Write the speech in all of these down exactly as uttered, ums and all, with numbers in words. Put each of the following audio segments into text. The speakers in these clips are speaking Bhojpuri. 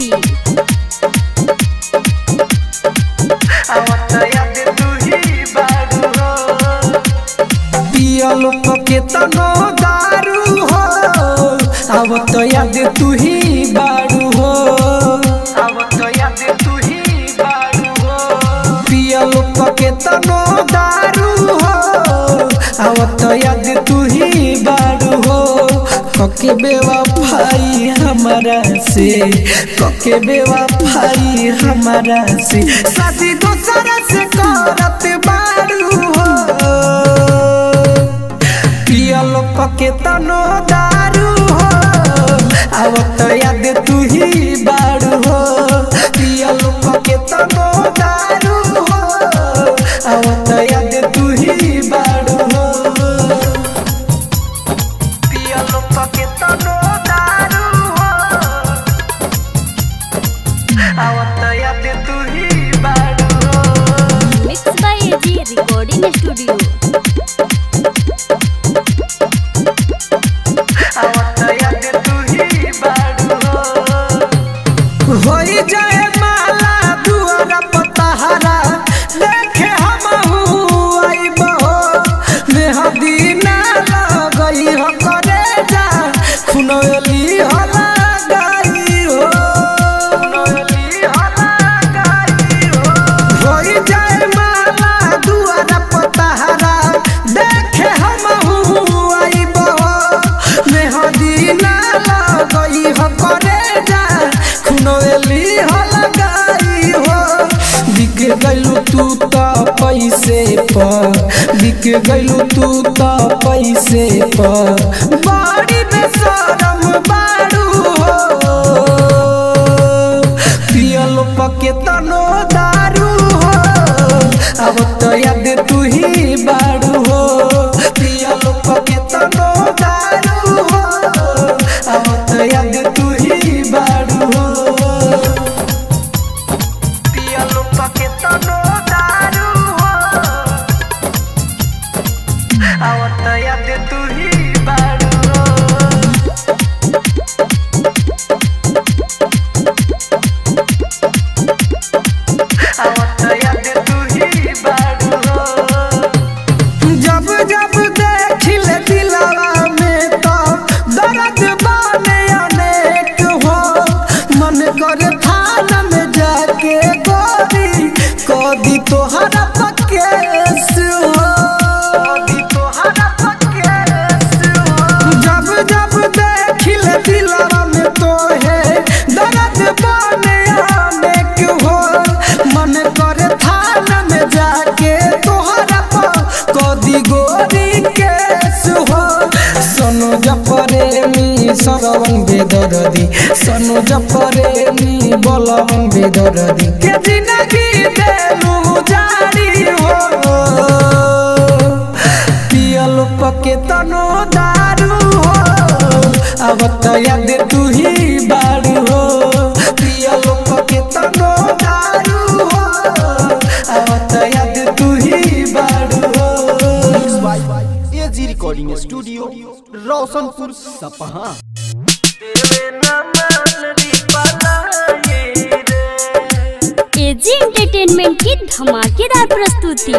प्रस्तुति। पियल के तनो दारू हो अब तो याद तू ही बारू हो अब तो याद तू ही बारू हो पियल के तनो दारू हो अब तो याद तू ही बारू हो कके बेवफाई हमारा से कके बेवफाई हमारा से शादी दूसरा से करत बारू हो पियल के तनो दारू हो अब तो याद तू ही बारू हो पियल के तनो दारू हो अब तो याद तू ही बारू हो पियल के तनो दारू हो अब तो याद तू ही बारू हो। Mix by AG recording studio. होई जाए माला दुआरा पताहरा देखे हमहू आइबो मेहदी ना लगई हो करे जा खुनोली हो लगाई हो खुनोली हो लगाई हो होई जाए माला दुआरा पताहरा देखे हमहू आइबो मेहदी ना लगई हो करे जा खुनोली हो लगाई हो बिक गइलू तू तो पैसे पर बिक गइलू तू तो पैसे पर बड़ी बेशरम बारू हो पियल के तनो दारू हो अब तो याद तू ही बारू हो पियल के तनो दारू हो अब तो याद तू ही बारू हो के तनो दारू हो अब तो याद तू ही बारू हो अब तो याद तू ही बारू हो जब जब देखिल दिलवा में तो दर्द बने अनेक हो मन करे थाना में जाके गोरी कदी तोहरा पकेस हो कदी तोहरा पकेस हो जब जब देखिल दिलवा में तो है दर्द बने आने क्यों हो मन करे थाना में जाके तोहरा कदी गोरी केस हो सोनू जपरेमी सरवन बेदरदी सोनू जपरेमी बलवन बेदरदी के जिंदगी देलू जारी हो पियल के तनो दारू हो अब तो याद तू ही बारू हो पियल के तनो दारू हो अब तो याद तू ही बारू हो। AG recording studio Roshanpur Sapaha. AG entertainment की धमाकेदार प्रस्तुति।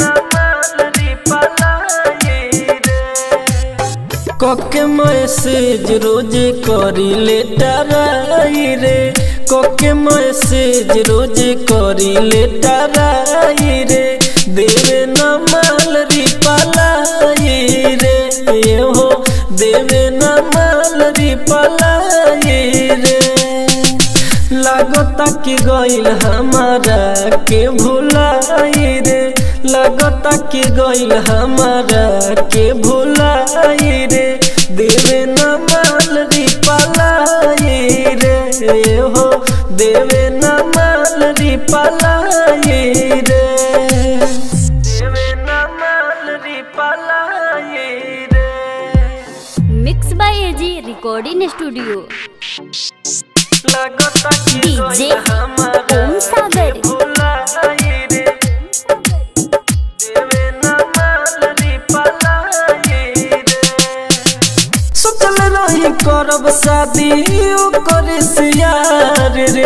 कोके मैसेज रोजे करी लेटराई रे कोके मैसेज रोजे करी लेटराई रे देवे न माल रिपलाई रे ये हो देवे न माल रिपलाई रे लागता कि गइल हमारा के भुलाई रे लागता कि गइल हमारा के भुलाई रे देवे न माल रिपलाई रे हो देवे न माल रिपलाई रे देवे न माल रिपलाई रे। Mix by AG recording studio. DJ Om Sagar करब शादी ओकर सियार रे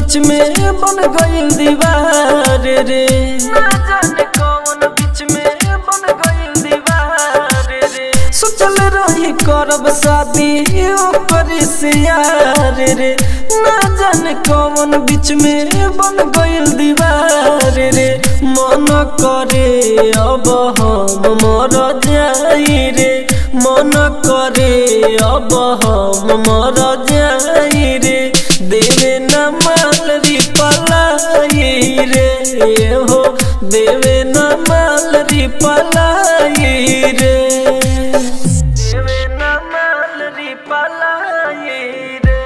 बीच में बन गइल दीवार रे ना जाने कौन बीच में बन गइल दीवार रे सोचल रही करब शादी ओकर से यार रे ना जाने कौन बीच में बन गइल दीवार रे मन करे अब हम मर जाई रे मन करे अब हम मर जाई रे देवे न माल री पलाई रे हो देवे न माल री पलाई रे देवे न माल री पलाई रे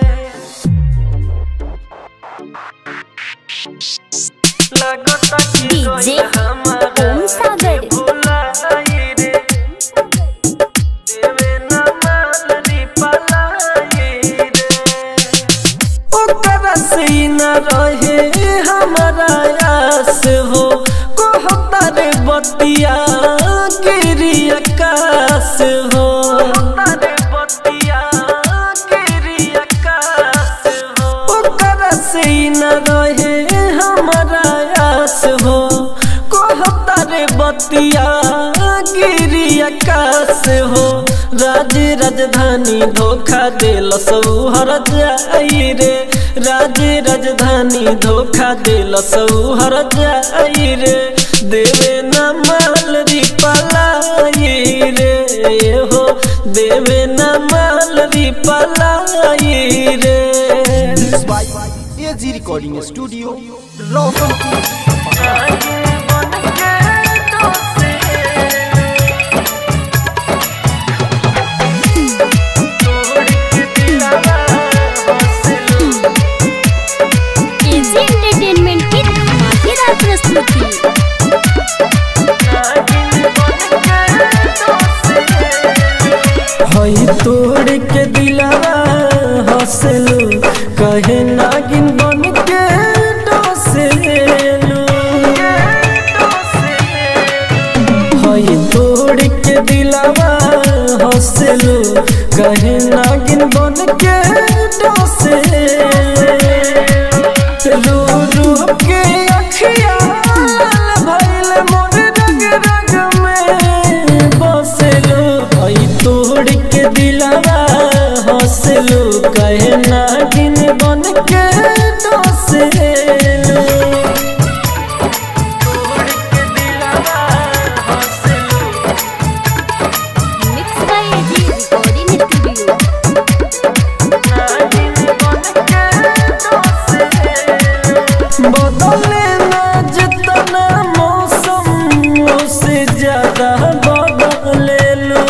लगता कि डीजे ओम सागर रहे हमारा आस हो कहता रे बतिया गिरी आकाश हो बतिया गिरी आकाश हो ओकरा से न रहे हमारा आस हो कहता रे बतिया गिरी आकाश हो राज राजधानी धोखा देल सब हर जाई रे राज राजधानी धोखा देल सब हर जाई रे देवे न माल री पलाई रे हो देवे न माल री पलाई रे एजी रिकॉर्डिंग स्टूडियो रोशनपुर हई तोड़ के दिलावा हंसलू कहे नागिन बन के डोसेलू हई तोड़ के दिलावा हंसलू कहे नागिन बन के डोसेलू रू रू के अखिया भइल मोर रग रग में बसेलू हई तोड़ के दिलावा हंसलू कहे नागिन बन के डोसेलू mix by AG recording studio बदले ना जितना मौसम उससे ज्यादा बदले लो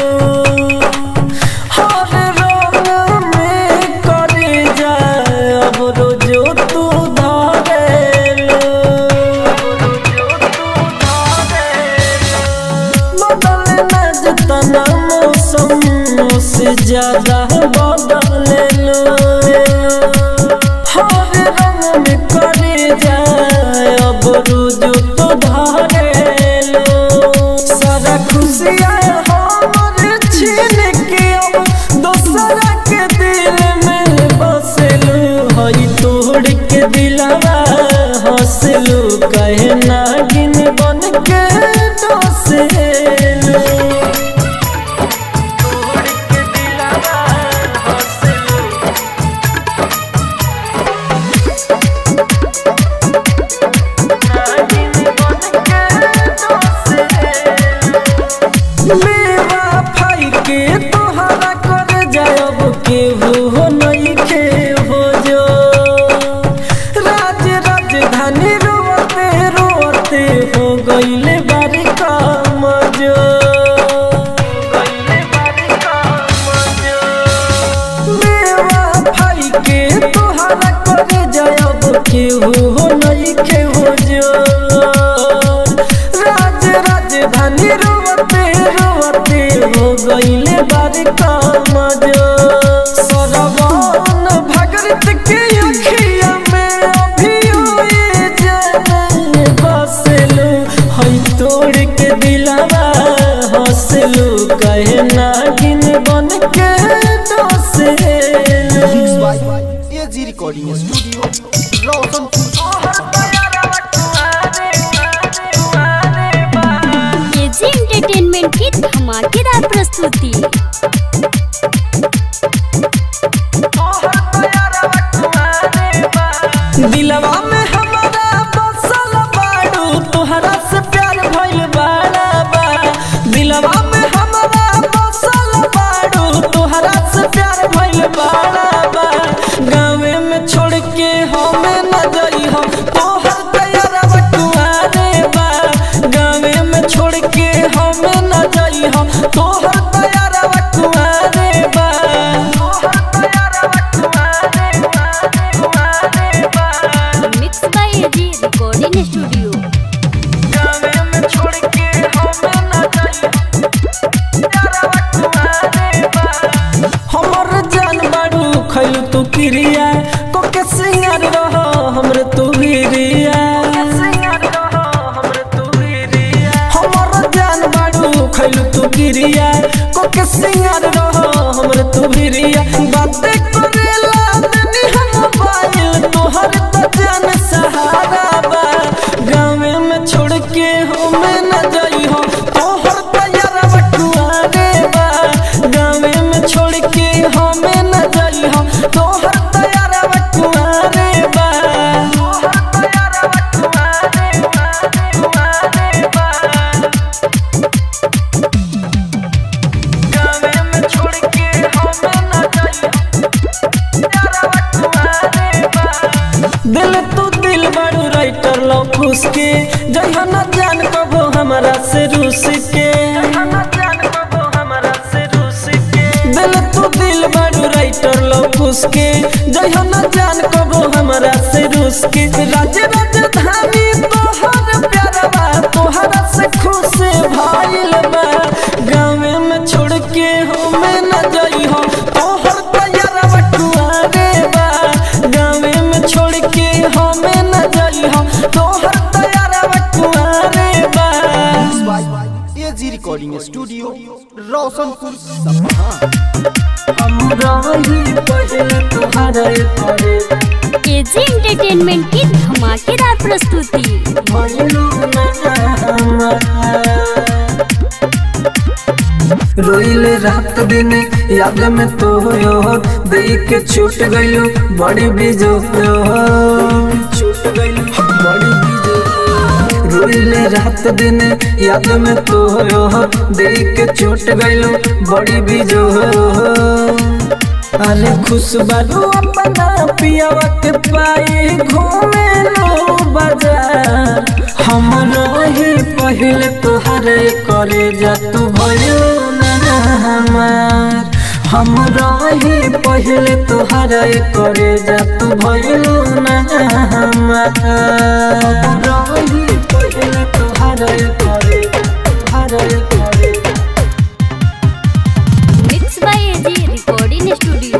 हर रंग में करे जाए अब रोजो तू धारे लो बदले ना जितना मौसम उससे ज्यादा बदले लो हर रंग में करे जाए अब रोज तो धारे लो सारा खुशियाँ हमर छीन के अब दूसरा के दिल में बसेलू हई तोड़ के दिलावा हंसलू कहे नागिन बन के डोसेलू तोड़ के दिलावा हंसलू मेवा फाई के तोहरा कर जायब केहू हो नहीं के हो जो राज राजधानी रोते रोते हो गईले बारी काम जो मेवा फाई के तोहरा कर जायब केहू हो नहीं के हो जो राज राजधानी रोते रोते हो गईले बारी काम जो सरवन भगरत के अखिया में अभी हुए जाने बसेलू हई तोड़ के दिलावा हंसलू कहे नागिन बन के डोसेलू AG recording studio Roshanpur AG entertainment की धमाकेदार प्रस्तुति। दिलवा में हमारा बसल बाड़ू तोहरा से प्यार भइल बाड़ा बा। दिलवा में हमारा बसल बाड़ू तोहरा से प्यार भइल बाड़ा बा। गाँवे में छोड़ के हमें न जाई हम तोहर तैयार बटुआरे बा। गाँवे में छोड़ के हमें न जाई हम तोहर तैयार बटुआरे बा। Mix by AG recording studio. हमर जान बाड़ू खैलू तू किरिया को के सिंगार रहो हमरे तू वीरिया। हमर जान बाड़ू खैलू तू किरिया को के सिंगार रहो हमरे तू वीरिया। बातें करेला तनी हम मोबाइल तोहर त जान सहारा बा। गाँवे में छोड़ के हमें न जाई हो तोहर तैयार बटुआरे बा। गाँवे में छोड़ के हमें न जाई हो तोहर तैयार बटुआरे बा। गाँवे में छोड़ के हमें न जाई दिल तू दिल बाड़ू राइटर लो खुश के जहाँ न जान कबो हमारा से रूस के। दिल तू दिल बाड़ू राइटर लो खुश के जहाँ न जान कबो हमारा से रूस के। राज राजधानी तोहर प्यारवा तोहरा से खुश भाइल बा। गाँवे में छोड़ के हमें न जाई हो तोहर तैयार बटुआरे बा। गाँवे में छोड़ के हमें न जाई हो तोहर तैयार बटुआरे बा। एजी रिकॉर्डिंग स्टूडियो रोशनपुर सपहा। हमरा ही पहले तोहरा करे एजी एंटरटेनमेंट की धमाकेदार प्रस्तुति। भइलू ना रोइले रात दिन याद में तो हो देख के छूट गइलो बड़ी बीजो छूट गइलो बड़ी बीजो। रोइले रात दिन याद में तो हो देख के छूट गइलो बड़ी बीजो। अरे खुश बारू अपना पियावा के पाई घूमे लो बाजार। हमरो ही पहले तोहरे करे जा तू भयो ना हमार। हमरो ही पहले तोहरे करे जा तू भयो ना हमार। हमरो ही पहले तोहरे करे तोहरे करे। Mix by AG recording studio.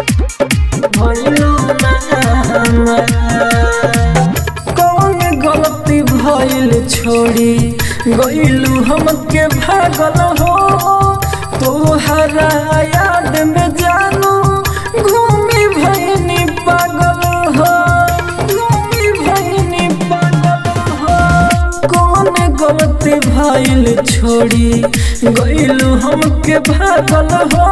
कौन गलती भइल छोड़ी गइलू हमके भागल हो तोहरा याद में जानू घूमी भइनी पागल हो घूमी भइनी पागल हो। कौन गलती भइल छोड़ी गइलू हमके भागल हो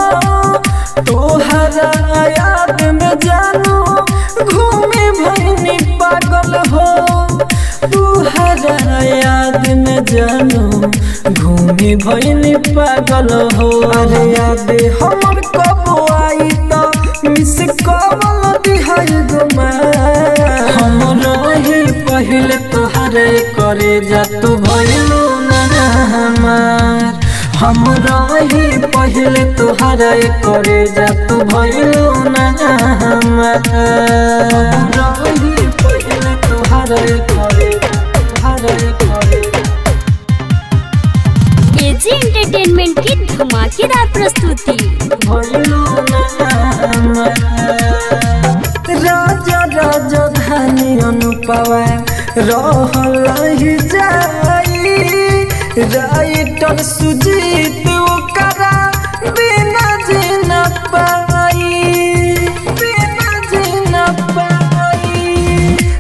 तोहरा याद में जानू घूमे भइनी पागल हो। तोहरा याद में जानू घूमे भइनी पागल हो। अरे याद हमर कब आई त मिस कॉल दिहाई गुमा। हमरो ही पहले तोहरे करे जा तू भइलू ना हमार। हमरो ही पहले तोहरे करे जा तू भइलू ना हमार। हमरो ही पहले तोहरे करे तोहरे करे। एजी एंटरटेनमेंट की धमाकेदार प्रस्तुति। भइलू ना हमार। राजा राजधानी अनुपवा रहल ही जाई। राइटर सुजीत ओकरा बिना जीना पाई बिना जीना पाई।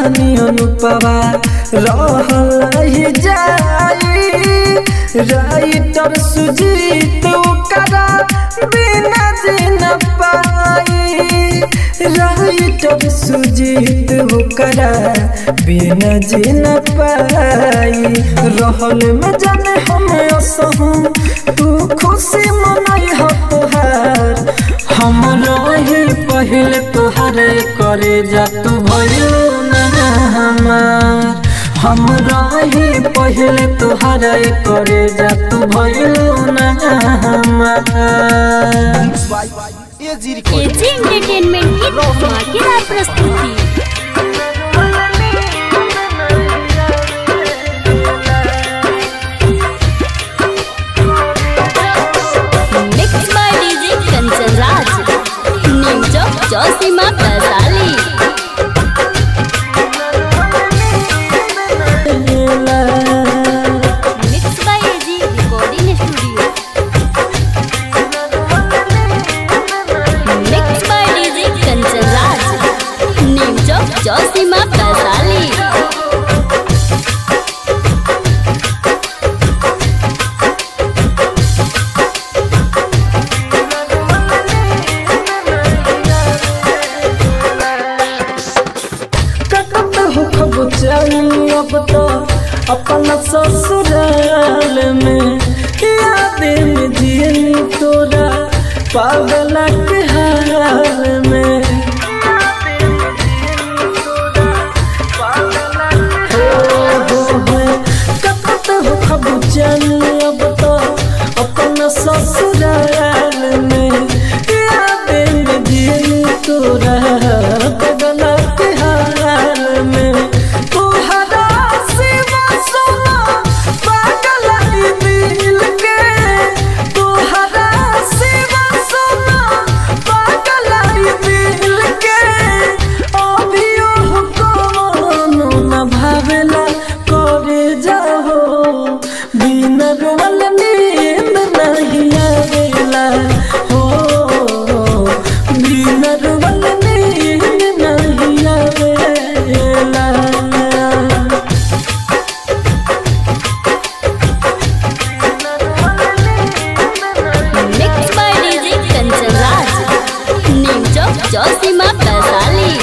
रानी अनुपवा रहल ही जाई राइटर सुजीत ओकरा बिना जीन पाई राइटर सुजीत ओकरा बिना जीन पाई रहल में जाने हम असहु तू खुशी मनाई हो तोहार हम रही पहले तोहार करे जा तू भयो ना हमार हम रही पहले तोहार करे जा तू भयो ना हमार। एजी एजी एंटरटेनमेंट की धमाकेदार प्रस्तुति। Mix by DJ Kanchan Raj new Chowk Chausima Vaishali. Mix by AG recording studio. Mix by DJ Kanchan Raj new Chowk Chausima Vaishali. अब तो अपना ससुराल में याद में जियनी तोरा पागल के हाल में कत हो खबू जानी अब तो अपना ससुराल में याद में जियनी तोरा पागल के हाल में चौसीमा वैशाली।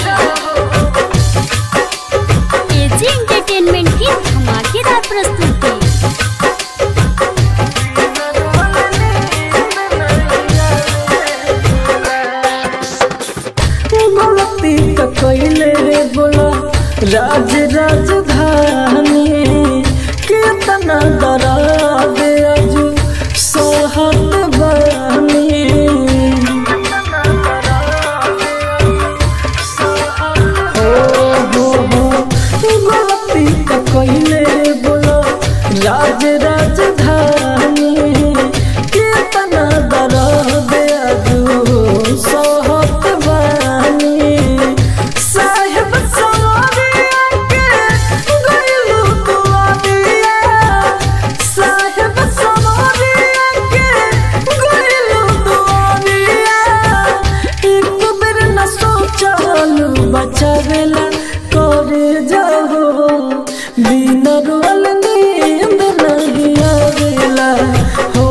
एजी एंटरटेनमेंट की धमाकेदार प्रस्तुति। गलती का कैले रे बोला राज राजधानी कितना डरा दे अजू सोहत बानी कहले बोलो राज राजधानी कितना दर्द अजू सोहत बानी साहेब सवारिया के गइलू दुआरिया साहेब सवारिया के गइलू दुआरिया एक बेर न सोचलू बचावेला करे जाओ बिना रोल नींद नहीं आवेला हो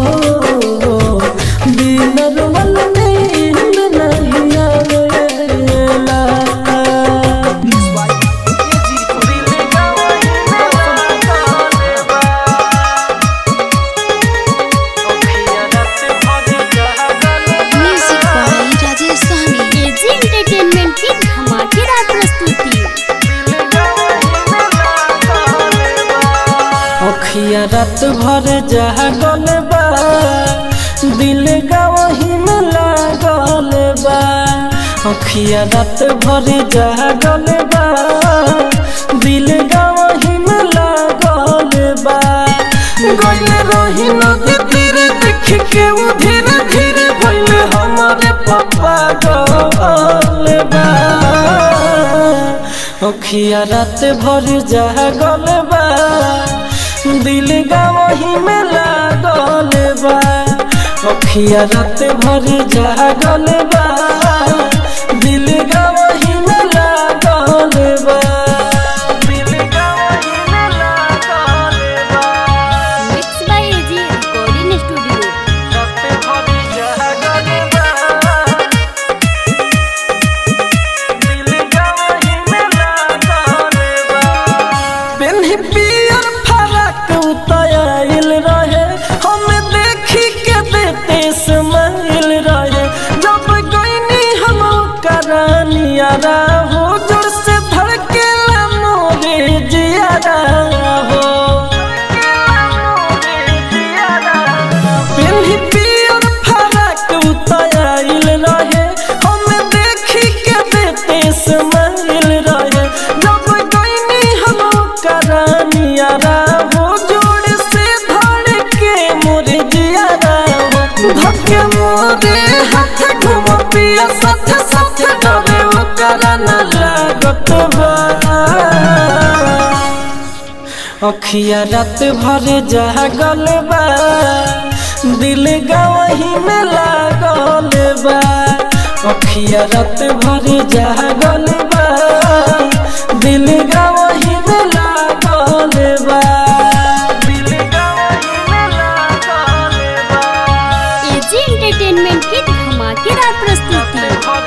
बिना रोल नींद नहीं आवेला। Music by Rajesh Sahani. AG entertainment की धमाकेदार प्रस्तुति। अखिया रात भर जागल बा दिल गवही में लागल बा अखिया रात भर जागल बा दिल गवही में लागल बा गइल रही नदी तीर देख के वो धीरे धीरे भइल हमारे पापा गल बा अखिया रात भर जागल बा दिल गवही में लागल बा अखिया रात भर जागल बा दिल गवही में लागल बा। करानियारा हो जोर से धड़केला मोरे जियारा हो पेन्ही पियर फराक उताइल रहे हमें देखी के बेटे समाइल रहे जब गईनी हम करानियारा हो जोर से धड़के मोरे जियारा हो धक्के मोरे हाथ घुम पिया साथ साथ डरे ओकरा न लागत बा अखिया रात भर जागल बा दिल गवही में लागल बा अखिया रात भर जागल बा दिल गवही में लागल बा दिल गवही में लागल बा एजी एंटरटेनमेंट की धमाकेदार प्रस्तुति।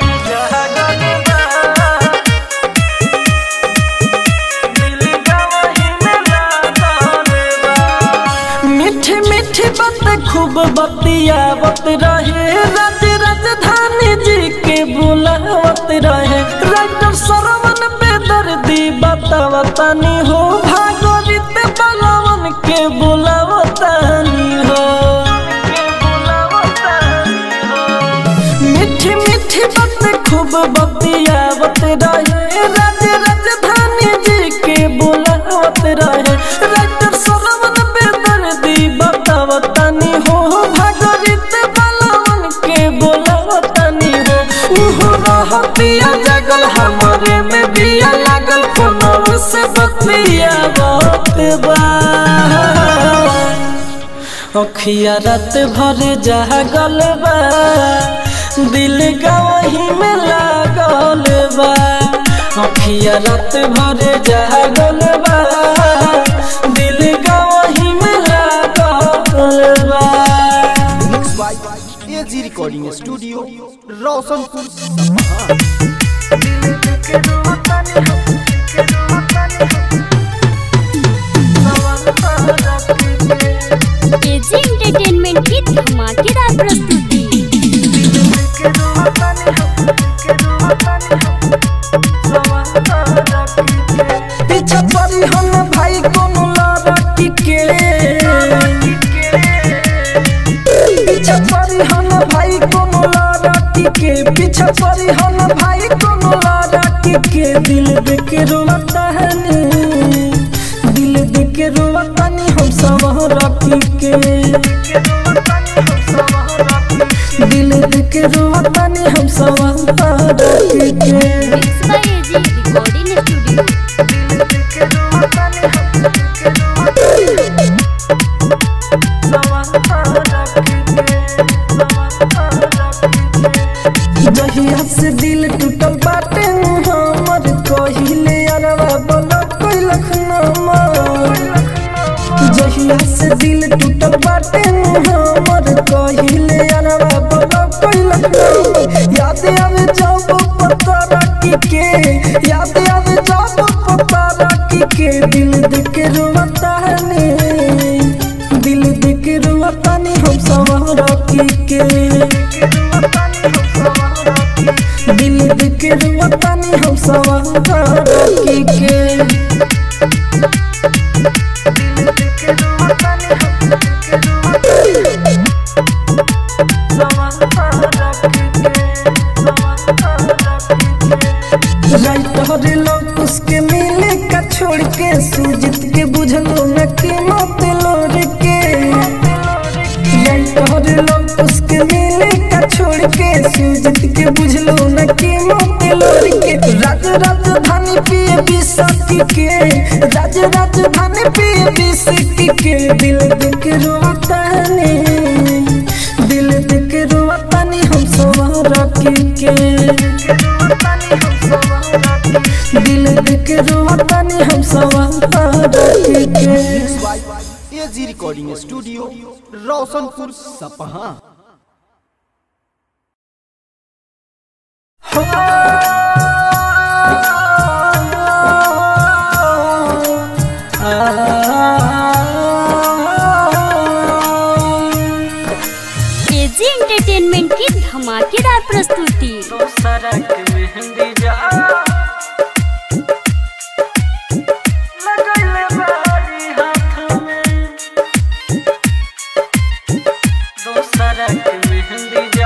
मीठी मीठी बात खूब बतियावत रहे राज राजधानी जी के बुलावत रहे राइटर सरवन बेदर्दी बतावतानी हो भागवत बलवन के बुलावतानी हो मीठी मीठी बात खूब बतियावत रहे राज राजधानी जी के बुलावत रहे राइटर सरवन बेदर्दी बतावतानी हो भागवत बलवन के बुलावतानी हो उहो रहतिया जगल हमरे में बिया लागल फोनव से बतियावत बा अखिया रात भर जागल बा दिल गवही में लागल बा अखिया रात भर जागल बा दिल गवही में लागल बा mix by AG recording studio Roshanpur Sapaha. AG entertainment की धमाकेदार प्रस्तुति। पीछा पड़ी हम भाई कोनो लड़की के पीछा पड़ी हम भाई कोनो लड़की के पीछा पड़ी हम भाई कोनो लड़की के दिल देख रोता है नी दिल देख रोता नी हम सब रखी के दिल देख रोता नी हम सब रखी के mix by AG recording studio. जहिया से दिल टूटल बाटे हमर कहिले अरवा बोला कोई लखनमा जहिया से दिल टूटल बाटे हमर कहिले अरवा बोला कोई लखनमा याद आवे जब पता रखी के याद आवे जब पता रखी के दिल देख रोता है नी दिल देख रोता नी हम सब रखी के दिल देख रोता नी हम सब रखी के राइटर लोग उसके मिले का छोड़ के सुजित के बुझलो न कीमत लोर के राइटर लोग उसके मिले का छोड़ के सुजित के बुझलो न कीमत लोर के राज राजधानी पिए बिसाती के राज राजधानी पिए बिसाती के दिल देख रोता है दिल देख रोता नी हम सब रखी के दिल देख रोता नी हम सब रखी के mix by AG recording studio Roshanpur Sapaha. AG entertainment की धमाकेदार प्रस्तुति। सड़क में मेहंदी जा लगैले बाड़ी हाथ में दोसरा के मेहंदी जा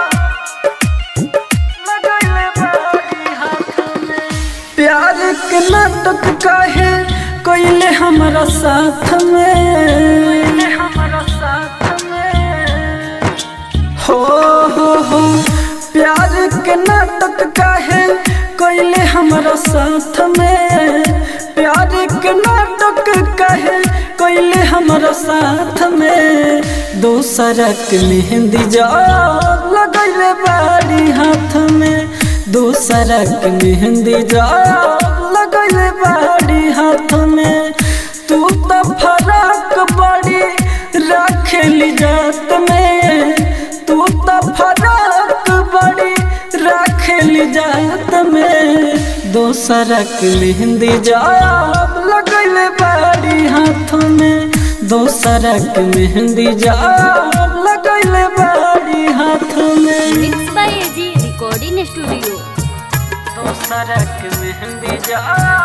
लगैले बाड़ी हाथ में। प्यार के नाटक काहे कोइले हमारा साथ में हमारा साथ में हो हो हो प्यार के नाटक काहे कोइले हमारा साथ में प्यार के नाटक काहे कोइले हमारा साथ में दोसरा के मेहंदी जा लगैले बाड़ी हाथ में दोसरा के मेहंदी जा लगैले बाड़ी हाथ में। तू तो फराक बड़ी रखेली जात में तू तो फराक बड़ी रखेली जात में दोसरा के मेहंदी जा लगैले बाड़ी हाथ में दोसरा के मेहंदी जा लगैले बाड़ी हाथ में। Mix by AG recording studio. दोसरा के मेहंदी जा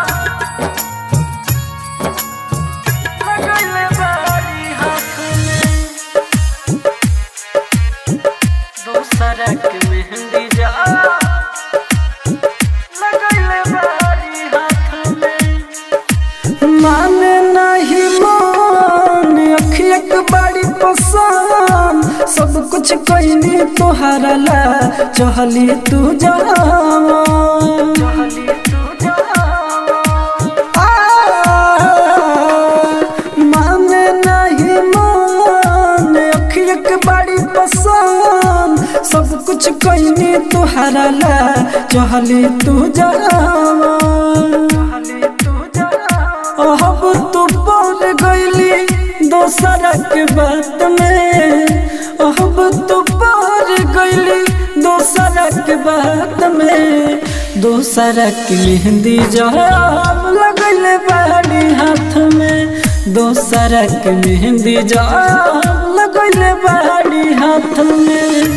लगैले बाड़ी हाथ में दोसरा के मेहंदी जा लगैले बाड़ी हाथ में। माने नहीं मान अखिया के बाड़ी पसंद सब कुछ कोइनी तोहरा ला चहली तू जावा चहली तू जावा माने नहीं मान अखिया के बाड़ी पसंद सब कुछ कोइनी तोहरा ला चहली तू जावा चहली तू जावा अब तू बोल गईली दोसरा के बात में अब तू पार गईली दोसरा के बात में दोसरा की मेहंदी जा लगैले बाड़ी हाथ में दोसरा के मेहंदी जा लगैले बाड़ी हाथ में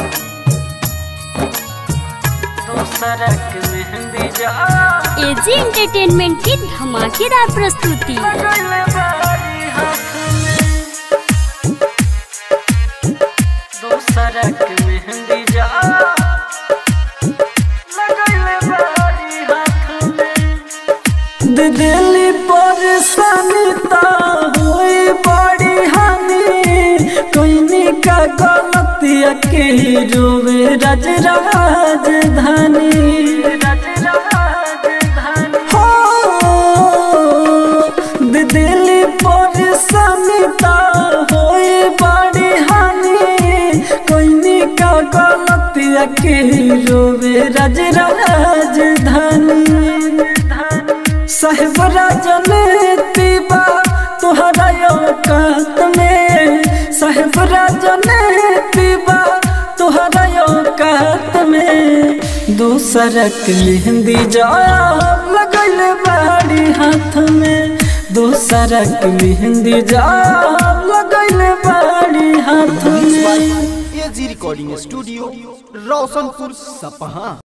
दोसरा के मेहंदी जा एजी एंटरटेनमेंट की धमाकेदार प्रस्तुति। लगैले बाड़ी हाथ में दोसरा के मेहंदी जा लगैले बाड़ी हाथ में। दिली परेशानी ता होई बड़ी हानि कोइनी का गलतिया के रोवे राज राजधानी राज राजधानी हो दिली परेशानी ता होई बड़ी हानि कोइनी का गलतिया के रोवे राज राजधानी साहेब राजनीति बा तोहरा औकात में साहेब राजनीति बा तोहरा औकात में दोसरा के मेहंदी जा लगैले बाड़ी हाथ में दोसरा के मेहंदी जा लगैले बाड़ी हाथ में। एजी रिकॉर्डिंग स्टूडियो रोशनपुर सपहा।